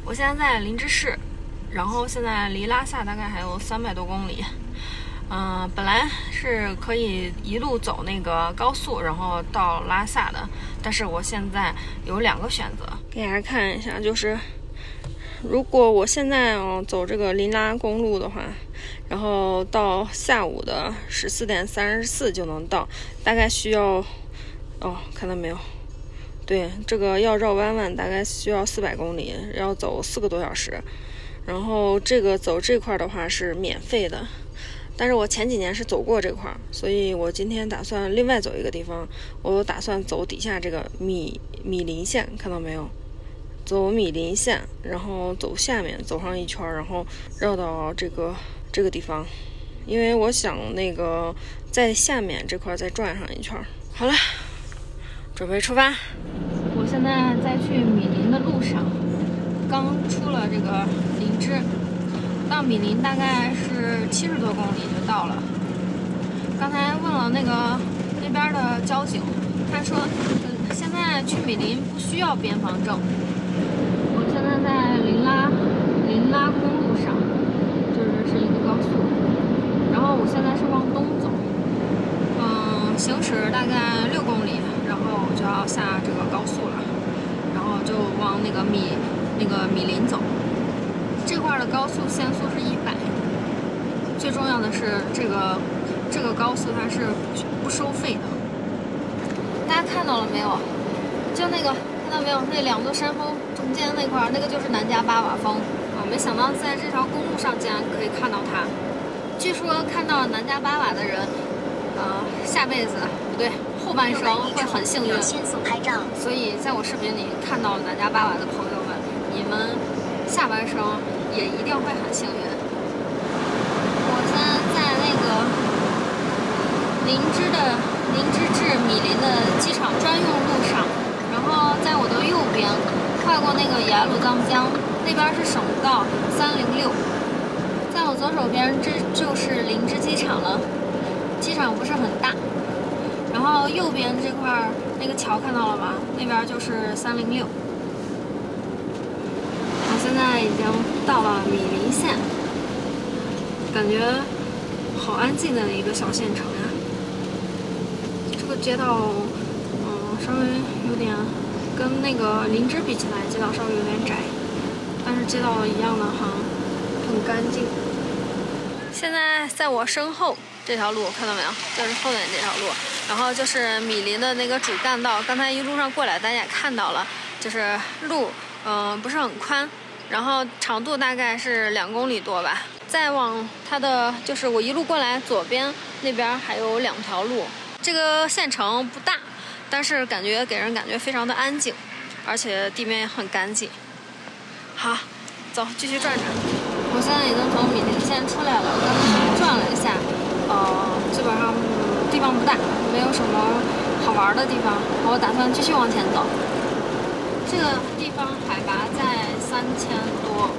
我现在在林芝市，然后现在离拉萨大概还有300多公里。本来是可以一路走那个高速，然后到拉萨的，但是我现在有2个选择，给大家看一下，就是如果我现在走这个林拉公路的话，然后到下午的14点34就能到，大概需要看到没有？对，这个要绕弯弯，大概需要400公里，要走4个多小时。然后这个走这块的话是免费的，但是我前几年是走过这块，所以我今天打算另外走一个地方，我打算走底下这个米林线，看到没有？走米林线，然后走下面走上一圈，然后绕到这个地方，因为我想那个在下面这块再转上一圈。好了，准备出发。我现在在去米林的路上，刚出了这个林芝，到米林大概是70多公里就到了。刚才问了那边的交警，他说现在去米林不需要边防证。我现在在林拉公路上，这是一个高速，然后我现在是往东走，行驶大概6公里，然后我就要下这个高速了，然后就往那个米林走。这块的高速限速是100，最重要的是这个高速它是不收费的。大家看到了没有？就那个看到没有？那2座山峰中间那块，那个就是南迦巴瓦峰啊！没想到在这条公路上竟然可以看到它。据说看到南迦巴瓦的人，下辈子不对，后半生会很幸运。所以在我视频里看到南迦巴瓦的朋友们，你们下半生也一定会很幸运。我现在在那个林芝至米林的机场专用路上，然后在我的右边跨过那个雅鲁藏江，那边是省道306。在我左手边，这就是林芝机场了。机场不是很大，然后右边这块那个桥看到了吗？那边就是306。我现在已经到了米林县，感觉好安静的一个小县城呀。这个街道，稍微有点跟那个林芝比起来，街道稍微有点窄，但是街道一样的很干净。现在在我身后这条路看到没有？就是后面这条路，然后就是米林的那个主干道。刚才一路上过来，大家也看到了，就是路不是很宽，然后长度大概是2公里多吧。再往它的就是我一路过来，左边那边还有2条路。这个县城不大，但是给人感觉非常的安静，而且地面也很干净。好，走，继续转转。我现在已经从米林县出来了，刚才转了一下，基本上地方不大，没有什么好玩的地方。我打算继续往前走。这个地方海拔在3000多，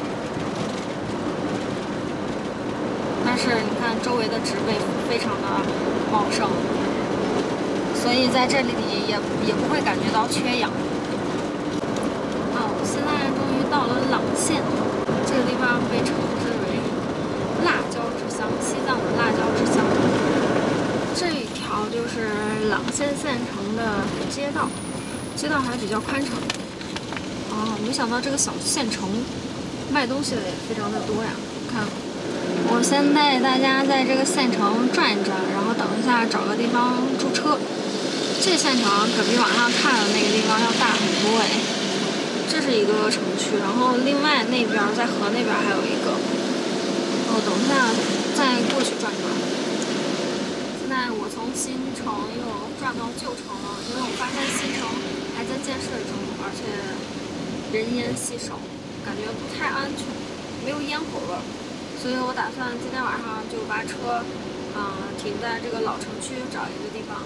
但是你看周围的植被非常的茂盛，所以在这里也不会感觉到缺氧。我现在终于到了朗县，这个地方被称之为辣椒之乡，西藏的辣椒之乡。这一条就是朗县县城的街道，街道还比较宽敞。没想到这个小县城卖东西的也非常的多呀！看，我先带大家在这个县城转一转，然后等一下找个地方驻车。这县城可比网上看的那个地方要大很多哎。这是一个城区，然后另外那边在河那边还有一个。等一下再过去转转。现在我从新城又转到旧城了，因为我发现新城还在建设中，而且人烟稀少，感觉不太安全，没有烟火味儿，所以我打算今天晚上就把车，停在这个老城区找一个地方。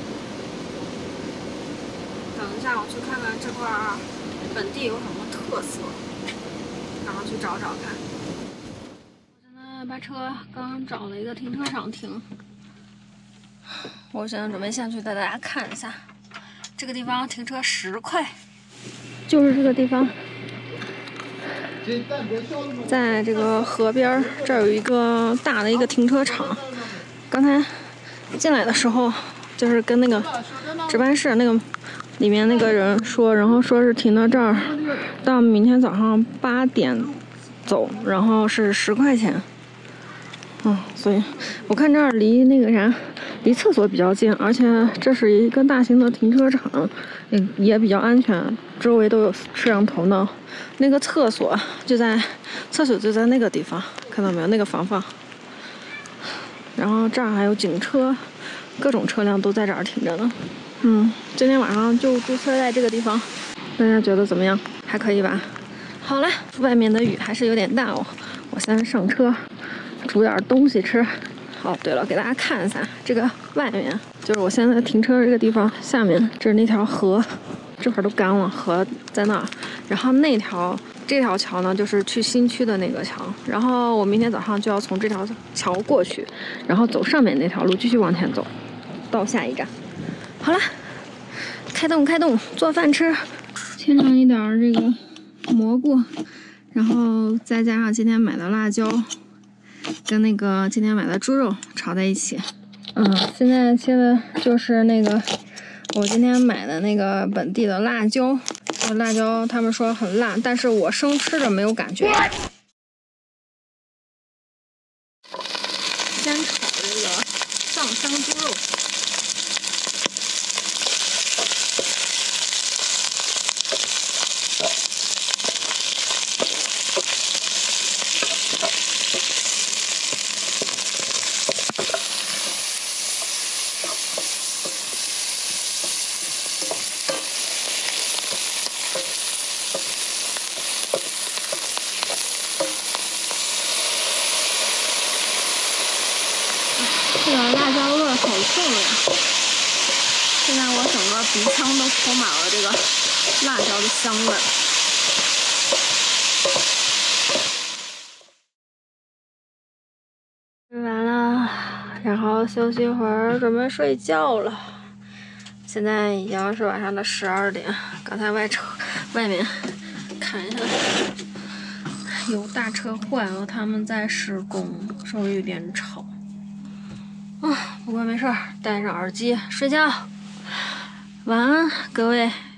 等一下我去看看这块本地有什么特色，然后去找找看。我现在把车刚找了一个停车场停，我现在准备下去带大家看一下，这个地方停车10块。就是这个地方， 在这个河边这儿有一个大的一个停车场。刚才进来的时候，就是跟那个值班室那个里面那个人说，然后说是停到这儿，到明天早上8点走，然后是10块钱。所以我看这儿离那个啥，离厕所比较近，而且这是一个大型的停车场，也比较安全，周围都有摄像头呢。那个厕所就在那个地方，看到没有？那个房房。然后这儿还有警车，各种车辆都在这儿停着呢。今天晚上就租车在这个地方，大家觉得怎么样？还可以吧？好了，外面的雨还是有点大哦，我先上车，煮点东西吃。对了，给大家看一下这个外面，就是我现在停车这个地方下面，这是那条河，这会儿都干了，河在那儿。然后这条桥呢，就是去新区的那个桥。然后我明天早上就要从这条桥过去，然后走上面那条路继续往前走，到下一站。好了，开动，做饭吃，切上一点这个蘑菇，然后再加上今天买的辣椒，跟那个今天买的猪肉炒在一起。现在切的就是那个我今天买的那个本地的辣椒。辣椒他们说很辣，但是我生吃着没有感觉。先炒这个上香猪肉。这个辣椒味好重呀！现在我整个鼻腔都充满了这个辣椒的香味。吃完了，然后休息一会儿，准备睡觉了。现在已经是晚上的12点。刚才外面看一下，有大车坏了，他们在施工，稍微有点吵。不过没事儿，戴上耳机睡觉。晚安，各位。